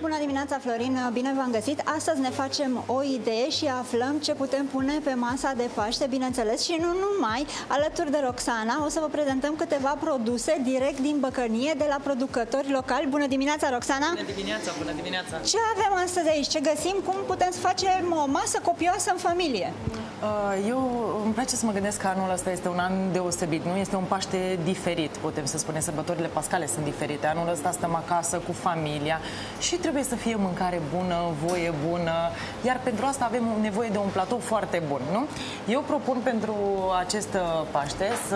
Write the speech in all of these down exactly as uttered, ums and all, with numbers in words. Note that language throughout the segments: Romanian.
Bună dimineața, Florin! Bine v-am găsit! Astăzi ne facem o idee și aflăm ce putem pune pe masa de Paște, bineînțeles, și nu numai. Alături de Roxana o să vă prezentăm câteva produse direct din Băcănie, de la producători locali. Bună dimineața, Roxana! Bună dimineața, bună dimineața! Ce avem astăzi aici? Ce găsim? Cum putem să facem o masă copioasă în familie? Eu îmi place să mă gândesc că anul ăsta este un an deosebit, nu? Este un Paște diferit, putem să spunem. Sărbătorile pascale sunt diferite. Anul ăsta stăm acasă cu familia și trebuie să fie mâncare bună, voie bună, iar pentru asta avem nevoie de un platou foarte bun, nu? Eu propun pentru acest Paște să...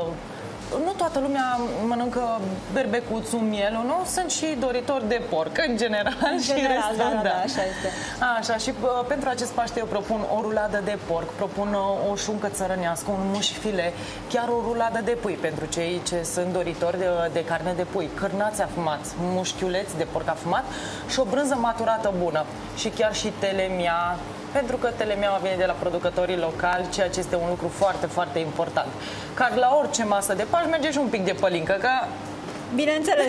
Nu toată lumea mănâncă berbecuțul, mielul, nu? Sunt și doritori de porc, în general. În general, și da, da, da, da, așa este. Așa, și uh, pentru acest Paște eu propun o ruladă de porc, propun uh, o șuncă țărănească, un muș filet, chiar o ruladă de pui pentru cei ce sunt doritori de, de carne de pui, cârnați afumați, mușchiuleți de porc afumat și o brânză maturată bună și chiar și telemea, pentru că telemeaua vine de la producătorii locali, ceea ce este un lucru foarte, foarte important. Ca la orice masă de Paște merge și un pic de pălincă, că... Bineînțeles,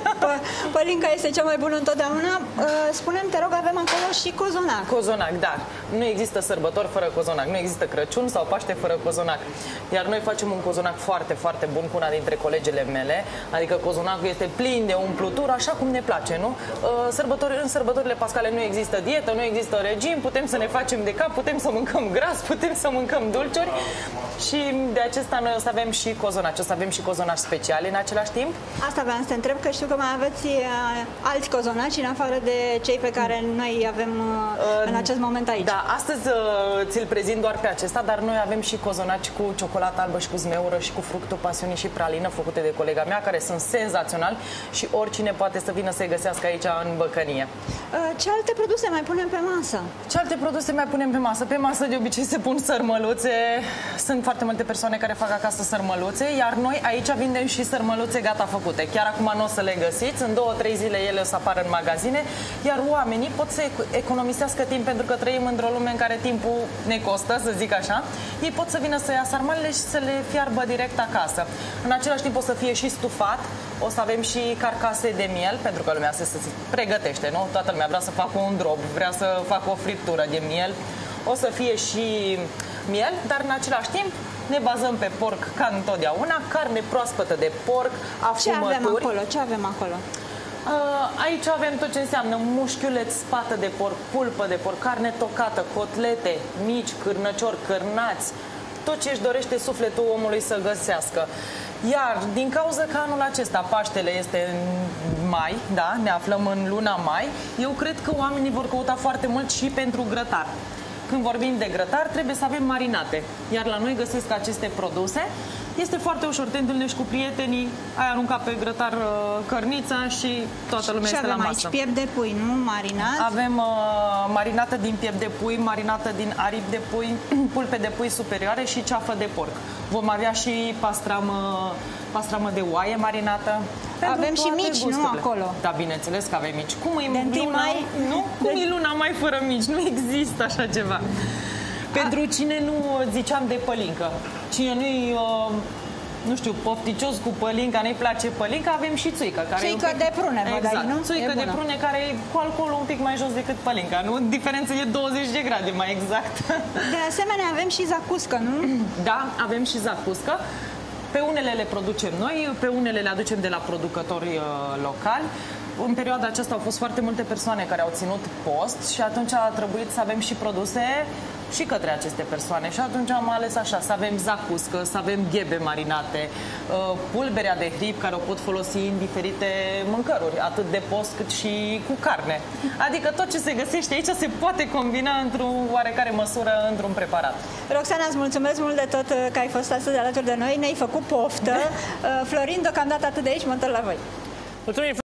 pălinca este cea mai bună întotdeauna. Spune-mi, te rog, avem acolo și cozonac. Cozonac, dar nu există sărbători fără cozonac, nu există Crăciun sau Paște fără cozonac. Iar noi facem un cozonac foarte, foarte bun cu una dintre colegele mele, adică cozonacul este plin de umplutură, așa cum ne place, nu? Sărbători, în sărbătorile pascale nu există dietă, nu există regim, putem să ne facem de cap, putem să mâncăm gras, putem să mâncăm dulciuri și de acesta noi o să avem și cozonaci, o să avem și cozonaci speciale în același timp. Asta vreau să te întreb, că știu că mai aveți uh, alți cozonaci în afară de cei pe care noi avem uh, în acest moment aici. Da, astăzi uh, ți-l prezint doar pe acesta, dar noi avem și cozonaci cu ciocolată albă și cu zmeură și cu fructul pasiunii și pralină făcute de colega mea, care sunt senzaționali și oricine poate să vină să-i găsească aici în Băcănie. Uh, ce alte produse mai punem pe masă? Ce alte produse mai punem pe masă? Pe masă de obicei se pun sărmăluțe. Sunt foarte multe persoane care fac acasă sărmăluțe, iar noi aici vindem și sărmăluțe gata făcute. Chiar acum nu o să le găsiți, în două, trei zile ele o să apară în magazine, iar oamenii pot să economisească timp, pentru că trăim într-o lume în care timpul ne costă, să zic așa. Ei pot să vină să ia sarmalele și să le fiarbă direct acasă. În același timp o să fie și stufat, o să avem și carcase de miel, pentru că lumea se, se pregătește, nu? Toată lumea vrea să facă un drop, vrea să facă o friptură de miel. O să fie și miel, dar în același timp ne bazăm pe porc ca întotdeauna, carne proaspătă de porc, afumături. Ce avem acolo? Ce avem acolo? Aici avem tot ce înseamnă mușchiuleț, spată de porc, pulpă de porc, carne tocată, cotlete mici, cârnăciori, cârnați, tot ce își dorește sufletul omului să găsească. Iar din cauza că anul acesta Paștele este în mai, da, ne aflăm în luna mai, eu cred că oamenii vor căuta foarte mult și pentru grătar. Când vorbim de grătar, trebuie să avem marinate. Iar la noi găsesc aceste produse. Este foarte ușor, te întâlnești cu prietenii, ai aruncat pe grătar uh, cărnița și toată lumea și este la masă. Și avem aici piept de pui, nu? Marinat? Avem uh, marinată din piept de pui, marinată din aripi de pui, pulpe de pui superioare și ceafă de porc. Vom avea și pastramă, pastramă de oaie marinată. Avem și mici, gusturile. Nu acolo? Da, bineînțeles că avem mici. Cum e de luna, mai... nu? Cum de... e luna mai fără mici? Nu există așa ceva. Pentru cine nu ziceam de pălincă, cine nu-i, uh, nu știu, pofticios cu pălinca, nu-i place pălinca, avem și țuică. Care țuică e un pic... de prune, exact. Băgai, nu? Țuică de prune care e cu alcoolul un pic mai jos decât pălinca, nu? Diferența e douăzeci de grade, mai exact. De asemenea, avem și zacuscă, nu? Da, avem și zacuscă. Pe unele le producem noi, pe unele le aducem de la producători uh, locali. În perioada aceasta au fost foarte multe persoane care au ținut post și atunci a trebuit să avem și produse și către aceste persoane. Și atunci am ales așa, să avem zacuscă, să avem ghebe marinate, pulberea de hrib care o pot folosi în diferite mâncăruri, atât de post cât și cu carne. Adică tot ce se găsește aici se poate combina într-o oarecare măsură într-un preparat. Roxana, îți mulțumesc mult de tot că ai fost astăzi alături de noi, ne-ai făcut poftă. Florin, deocamdată atât de aici, mă întorc la voi. Mulțumim!